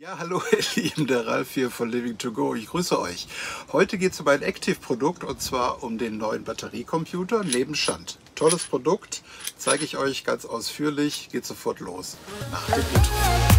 Ja, hallo ihr Lieben, der Ralf hier von Living to Go. Ich grüße euch. Heute geht es um ein Active-Produkt und zwar um den neuen Batteriecomputer neben Shant. Tolles Produkt, zeige ich euch ganz ausführlich, geht sofort los nach dem Intro.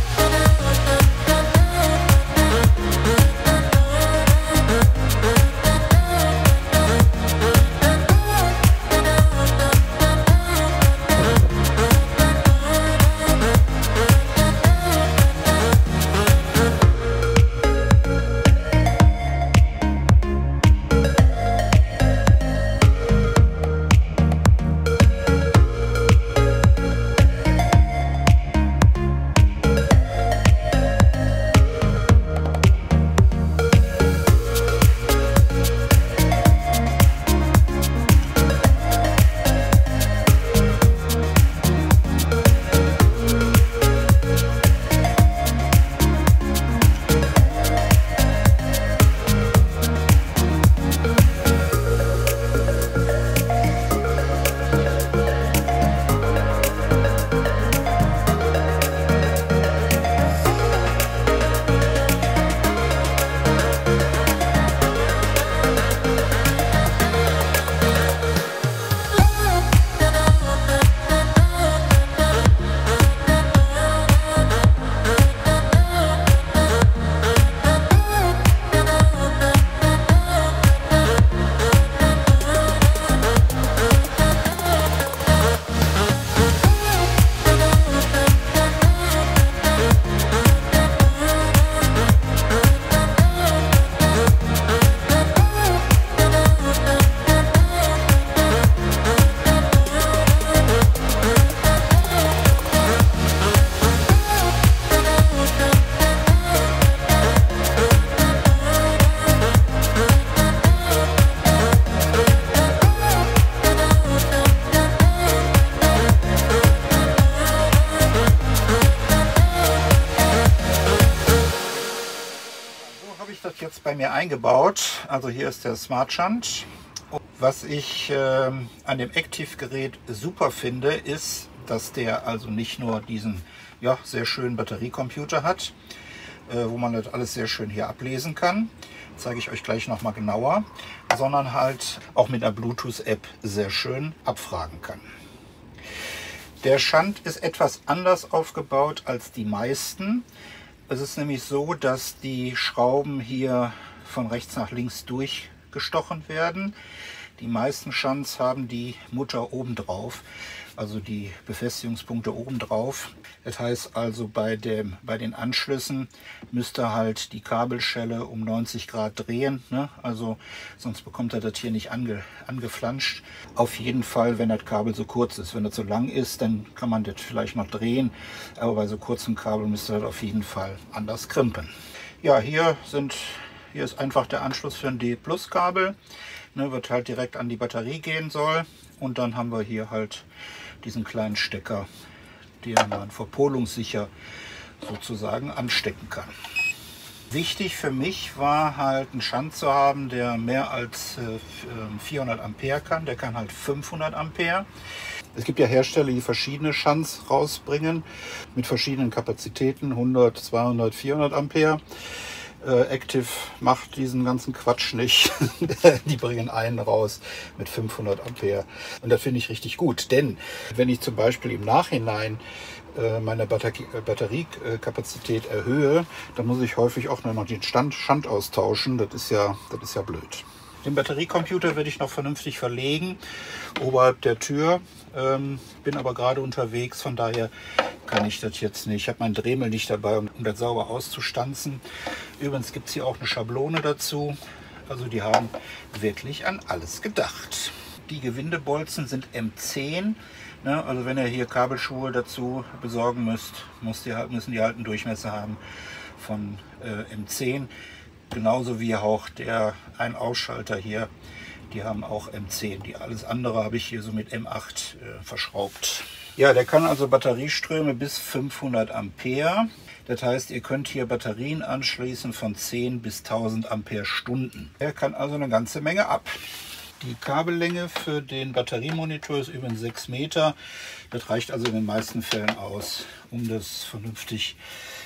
Jetzt bei mir eingebaut. Also hier ist der Smart Shant. Was ich an dem Active-Gerät super finde, ist, dass der also nicht nur diesen sehr schönen Batteriecomputer hat, wo man das alles sehr schön hier ablesen kann, zeige ich euch gleich noch mal genauer, sondern halt auch mit einer Bluetooth-App sehr schön abfragen kann. Der Shant ist etwas anders aufgebaut als die meisten. Es ist nämlich so, dass die Schrauben hier von rechts nach links durchgestochen werden. Die meisten Shants haben die Mutter oben drauf, also die Befestigungspunkte oben drauf. Das heißt also, bei den Anschlüssen müsste halt die Kabelschelle um 90 Grad drehen, ne? Also sonst bekommt er das hier nicht angeflanscht. Auf jeden Fall, wenn das Kabel so kurz ist. Wenn das so lang ist, dann kann man das vielleicht noch drehen, aber bei so kurzem Kabel müsste das auf jeden Fall anders krimpen. Ja, hier ist einfach der Anschluss für ein D+-Kabel, ne, was halt direkt an die Batterie gehen soll. Und dann haben wir hier halt diesen kleinen Stecker, den man verpolungssicher sozusagen anstecken kann. Wichtig für mich war halt einen Shant zu haben, der mehr als 400 Ampere kann. Der kann halt 500 Ampere. Es gibt ja Hersteller, die verschiedene Shants rausbringen mit verschiedenen Kapazitäten, 100, 200, 400 Ampere. Active macht diesen ganzen Quatsch nicht. Die bringen einen raus mit 500 Ampere. Und das finde ich richtig gut, denn wenn ich zum Beispiel im Nachhinein meine Batteriekapazität erhöhe, dann muss ich häufig auch noch den Shant austauschen. Das ist ja blöd. Den Batteriecomputer werde ich noch vernünftig verlegen, oberhalb der Tür. Bin aber gerade unterwegs, von daher kann ich das jetzt nicht. Ich habe mein Dremel nicht dabei, um das sauber auszustanzen. Übrigens gibt es hier auch eine Schablone dazu. Also die haben wirklich an alles gedacht. Die Gewindebolzen sind M10. Ne? Also wenn ihr hier Kabelschuhe dazu besorgen müssen die halt einen Durchmesser haben von M10. Genauso wie auch der Ein-Ausschalter hier. Die haben auch M10. Alles andere habe ich hier so mit M8 verschraubt. Ja, der kann also Batterieströme bis 500 Ampere. Das heißt, ihr könnt hier Batterien anschließen von 10 bis 1000 Ampere Stunden. Er kann also eine ganze Menge ab. Die Kabellänge für den Batteriemonitor ist übrigens 6 Meter. Das reicht also in den meisten Fällen aus, um das vernünftig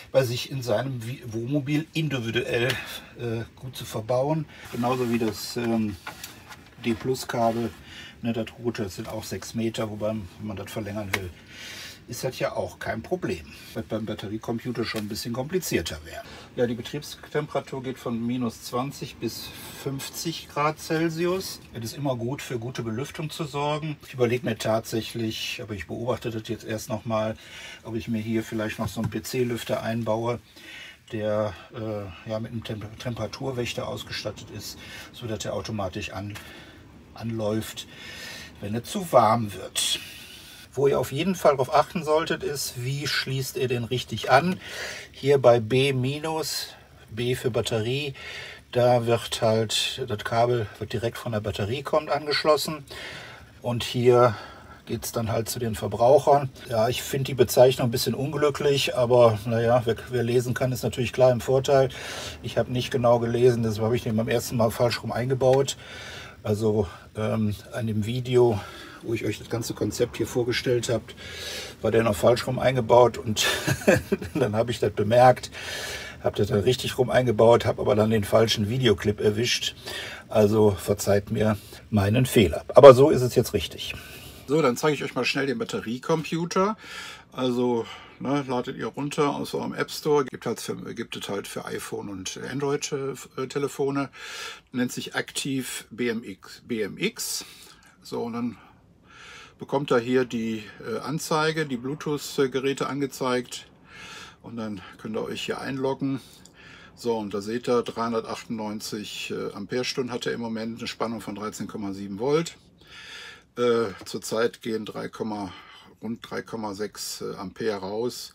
bei sich in seinem Wohnmobil individuell gut zu verbauen. Genauso wie das D-Plus-Kabel, ne, das rote, das sind auch 6 Meter, wobei, wenn man das verlängern will, ist das ja auch kein Problem. Wird beim Batteriecomputer schon ein bisschen komplizierter werden. Ja, die Betriebstemperatur geht von -20 bis 50 Grad Celsius. Es ist immer gut, für gute Belüftung zu sorgen. Ich überlege mir tatsächlich, aber ich beobachte das jetzt erst noch mal, ob ich mir hier vielleicht noch so einen PC-Lüfter einbaue, der ja, mit einem Temperaturwächter ausgestattet ist, sodass er automatisch anläuft, wenn es zu warm wird. Wo ihr auf jeden Fall darauf achten solltet, ist, wie schließt ihr den richtig an. Hier bei B-, B für Batterie, da wird halt das Kabel wird direkt von der Batterie angeschlossen. Und hier geht es dann halt zu den Verbrauchern. Ja, ich finde die Bezeichnung ein bisschen unglücklich, aber naja, wer lesen kann, ist natürlich klar im Vorteil. Ich habe nicht genau gelesen, deshalb habe ich den beim ersten Mal falsch rum eingebaut. Also an dem Video, wo ich euch das ganze Konzept hier vorgestellt habe, war der noch falsch rum eingebaut und dann habe ich das bemerkt, habe das dann richtig rum eingebaut, habe aber dann den falschen Videoclip erwischt. Also verzeiht mir meinen Fehler. Aber so ist es jetzt richtig. So, dann zeige ich euch mal schnell den Batteriecomputer. Also ladet ihr runter aus eurem App Store, gibt es halt für iPhone und Android-Telefone. Nennt sich Active BMX. So, und dann bekommt er hier die Anzeige, die Bluetooth-Geräte angezeigt. Und dann könnt ihr euch hier einloggen. So, und da seht ihr, 398 Ampere-Stunden hat er im Moment, eine Spannung von 13,7 Volt. Zurzeit gehen rund 3,6 Ampere raus,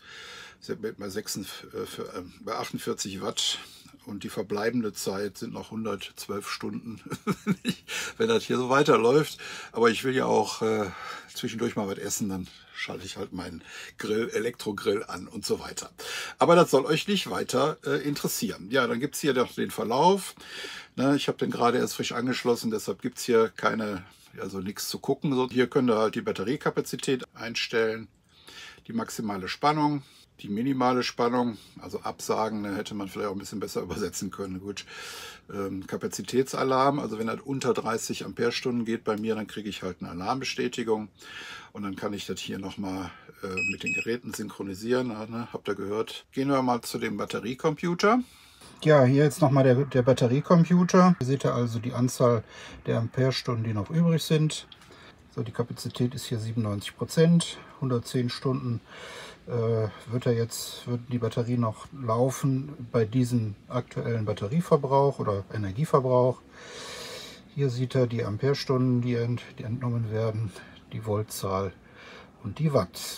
bei 48 Watt. Und die verbleibende Zeit sind noch 112 Stunden, wenn das hier so weiterläuft. Aber ich will ja auch zwischendurch mal was essen, dann schalte ich halt meinen Elektrogrill an und so weiter. Aber das soll euch nicht weiter interessieren. Ja, dann gibt es hier noch den Verlauf. Ne, ich habe den gerade erst frisch angeschlossen, deshalb gibt es hier nichts zu gucken. So, hier könnt ihr halt die Batteriekapazität einstellen, die maximale Spannung, die minimale Spannung, also Absagen, da hätte man vielleicht auch ein bisschen besser übersetzen können. Gut, Kapazitätsalarm, also wenn das unter 30 Ampere-Stunden geht bei mir, dann kriege ich halt eine Alarmbestätigung und dann kann ich das hier nochmal mit den Geräten synchronisieren. Ne? Habt ihr gehört? Gehen wir mal zu dem Batteriecomputer. Ja, hier jetzt nochmal der Batteriecomputer. Hier seht ihr also die Anzahl der Amperestunden, die noch übrig sind. So, die Kapazität ist hier 97%, 110 Stunden wird die Batterie noch laufen bei diesem aktuellen Batterieverbrauch oder Energieverbrauch. Hier sieht er die Amperestunden, die entnommen werden, die Voltzahl und die Watt.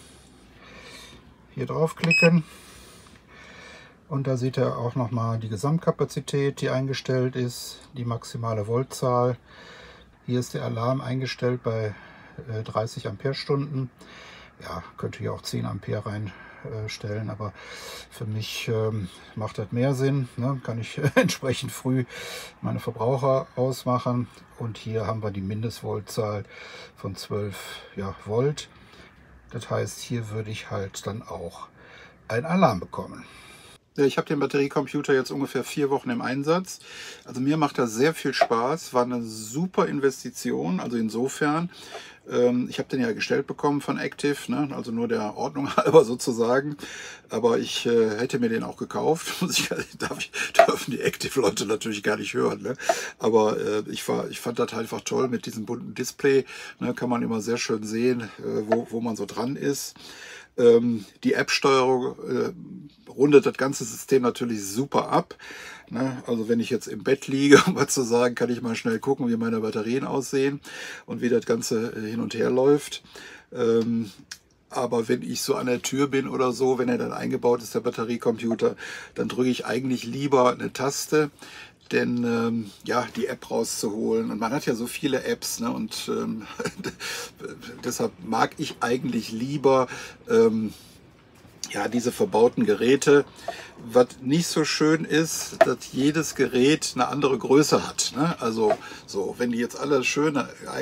Hier draufklicken und da sieht er auch nochmal die Gesamtkapazität, die eingestellt ist, die maximale Voltzahl. Hier ist der Alarm eingestellt bei 30 Amperestunden. Ja, könnte hier auch 10 Ampere reinstellen, aber für mich macht das mehr Sinn. Ne? Kann ich entsprechend früh meine Verbraucher ausmachen. Und hier haben wir die Mindestvoltzahl von 12 Volt. Das heißt, hier würde ich halt dann auch einen Alarm bekommen. Ja, ich habe den Batteriecomputer jetzt ungefähr 4 Wochen im Einsatz. Also mir macht das sehr viel Spaß. War eine super Investition. Also insofern, ich habe den ja gestellt bekommen von Active, ne? Also nur der Ordnung halber sozusagen. Aber ich hätte mir den auch gekauft. Dürfen die Active-Leute natürlich gar nicht hören. Ne? Aber ich fand das einfach toll mit diesem bunten Display. Ne? Kann man immer sehr schön sehen, wo man so dran ist. Die App-Steuerung rundet das ganze System natürlich super ab. Ne? Also wenn ich jetzt im Bett liege, um was zu sagen, kann ich mal schnell gucken, wie meine Batterien aussehen und wie das Ganze hin und her läuft. Aber wenn ich so an der Tür bin oder so, wenn er dann eingebaut ist, der Batteriecomputer, dann drücke ich eigentlich lieber eine Taste, denn die App rauszuholen. Und man hat ja so viele Apps, ne? Und deshalb mag ich eigentlich lieber ja, diese verbauten Geräte, was nicht so schön ist, dass jedes Gerät eine andere Größe hat. Ne? Also so, wenn die jetzt alle schön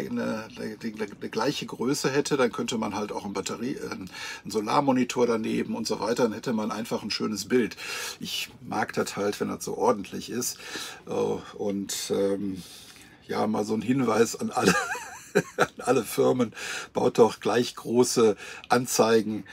die gleiche Größe hätte, dann könnte man halt auch einen Solarmonitor daneben und so weiter, dann hätte man einfach ein schönes Bild. Ich mag das halt, wenn das so ordentlich ist. Und ja, mal so ein Hinweis an alle, an alle Firmen, baut doch gleich große Anzeigen.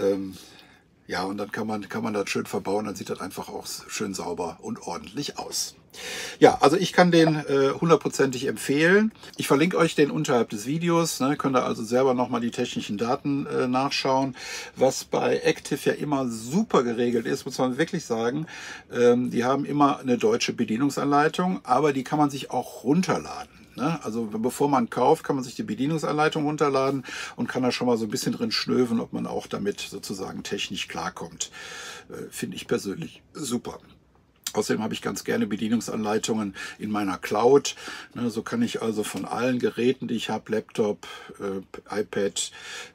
Ja, und dann kann man das schön verbauen, dann sieht das einfach auch schön sauber und ordentlich aus. Ja, also ich kann den hundertprozentig empfehlen. Ich verlinke euch den unterhalb des Videos. Ne, könnt ihr also selber nochmal die technischen Daten nachschauen. Was bei Active ja immer super geregelt ist, muss man wirklich sagen. Die haben immer eine deutsche Bedienungsanleitung, aber die kann man sich auch runterladen. Also bevor man kauft, kann man sich die Bedienungsanleitung runterladen und kann da schon mal so ein bisschen drin schnöven, ob man auch damit sozusagen technisch klarkommt. Finde ich persönlich super. Außerdem habe ich ganz gerne Bedienungsanleitungen in meiner Cloud. So kann ich also von allen Geräten, die ich habe, Laptop, iPad,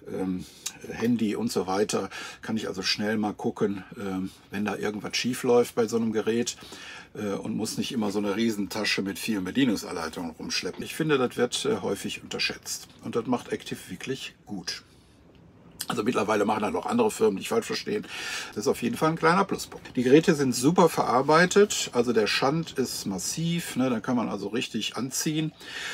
Handy und so weiter, kann ich also schnell mal gucken, wenn da irgendwas schief läuft bei so einem Gerät und muss nicht immer so eine Riesentasche mit vielen Bedienungsanleitungen rumschleppen. Ich finde, das wird häufig unterschätzt und das macht Active wirklich gut. Also mittlerweile machen das auch andere Firmen, nicht falsch verstehen. Das ist auf jeden Fall ein kleiner Pluspunkt. Die Geräte sind super verarbeitet, also der Schand ist massiv, ne, da kann man also richtig anziehen.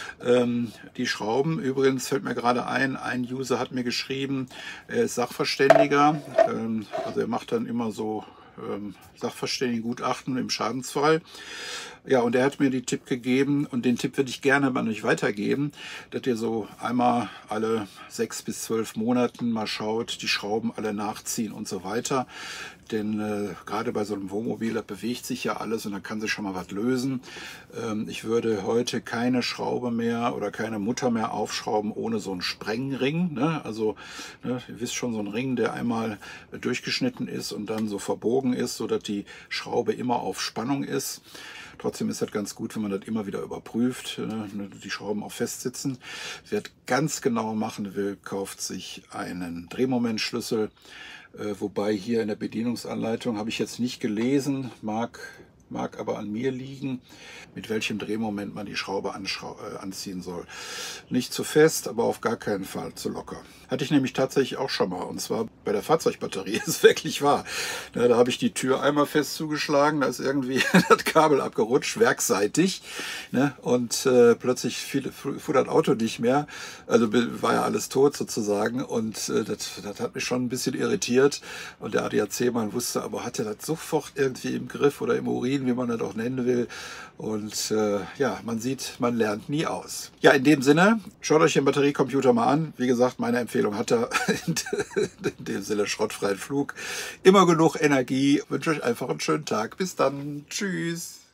Die Schrauben, übrigens fällt mir gerade ein User hat mir geschrieben, er ist Sachverständiger, also er macht dann immer so Sachverständigengutachten im Schadensfall. Ja, und er hat mir die Tipp gegeben und den Tipp würde ich gerne an euch weitergeben, dass ihr so einmal alle 6 bis 12 Monaten mal schaut, die Schrauben alle nachziehen und so weiter. Denn gerade bei so einem Wohnmobil, da bewegt sich ja alles und da kann sich schon mal was lösen. Ich würde heute keine Schraube mehr oder keine Mutter mehr aufschrauben ohne so einen Sprengring. Ne? Also ne, ihr wisst schon, so ein Ring, der einmal durchgeschnitten ist und dann so verbogen ist, sodass die Schraube immer auf Spannung ist. Trotzdem ist das ganz gut, wenn man das immer wieder überprüft, die Schrauben auch festsitzen. Wer das ganz genau machen will, kauft sich einen Drehmomentschlüssel. Wobei hier in der Bedienungsanleitung, habe ich jetzt nicht gelesen, mag aber an mir liegen, mit welchem Drehmoment man die Schraube anziehen soll. Nicht zu fest, aber auf gar keinen Fall zu locker. Hatte ich nämlich tatsächlich auch schon mal, und zwar bei der Fahrzeugbatterie, ist wirklich wahr. Ja, da habe ich die Tür einmal fest zugeschlagen, da ist irgendwie das Kabel abgerutscht, werksseitig, ne? Und plötzlich fuhr das Auto nicht mehr, also war ja alles tot sozusagen, und das hat mich schon ein bisschen irritiert, und der ADAC-Mann wusste aber, hatte das sofort irgendwie im Griff oder im Urin, wie man das auch nennen will. Und ja, man sieht, man lernt nie aus. Ja, in dem Sinne, schaut euch den Batteriecomputer mal an. Wie gesagt, meine Empfehlung hat er in dem Sinne schrottfreien Flug. Immer genug Energie. Ich wünsche euch einfach einen schönen Tag. Bis dann. Tschüss.